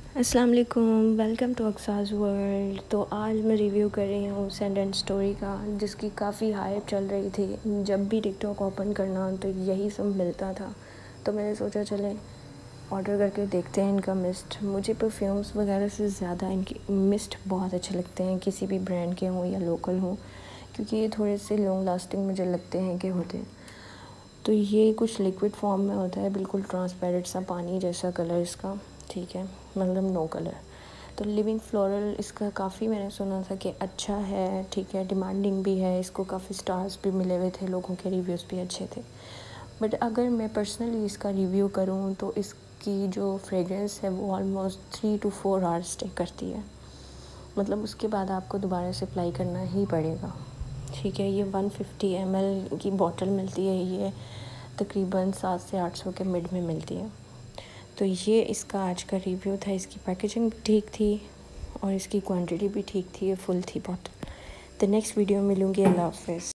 अस्सलाम वालेकुम, welcome to अक्साज़ world. तो आज मैं रिव्यू कर रही हूँ सैंड एंड स्टोरी का, जिसकी काफ़ी हाइप चल रही थी। जब भी टिकटॉक ओपन करना तो यही सब मिलता था, तो मैंने सोचा चले ऑर्डर करके देखते हैं इनका मिस्ट। मुझे परफ्यूम्स वगैरह से ज़्यादा इनकी मिस्ट बहुत अच्छे लगते हैं, किसी भी ब्रांड के हों या लोकल हों, क्योंकि ये थोड़े से लॉन्ग लास्टिंग मुझे लगते हैं कि होते हैं। तो ये कुछ लिक्विड फॉर्म में होता है, बिल्कुल ट्रांसपेरेंट सा पानी जैसा कलर इसका, ठीक है, मतलब नो कलर। तो लिविंग फ्लोरल इसका काफ़ी मैंने सुना था कि अच्छा है, ठीक है, डिमांडिंग भी है, इसको काफ़ी स्टार्स भी मिले हुए थे, लोगों के रिव्यूज़ भी अच्छे थे। बट अगर मैं पर्सनली इसका रिव्यू करूँ तो इसकी जो फ्रेगरेंस है वो ऑलमोस्ट 3 to 4 आवर्स स्टे करती है, मतलब उसके बाद आपको दोबारा से अप्लाई करना ही पड़ेगा, ठीक है। ये 150 ml की बॉटल मिलती है, ये तकरीबन 700 से 800 के मिड में मिलती है। तो ये इसका आज का रिव्यू था। इसकी पैकेजिंग भी ठीक थी और इसकी क्वांटिटी भी ठीक थी, ये फुल थी बॉटल। तो नेक्स्ट वीडियो में मिलूँगी। अल्लाह हाफ़िज़।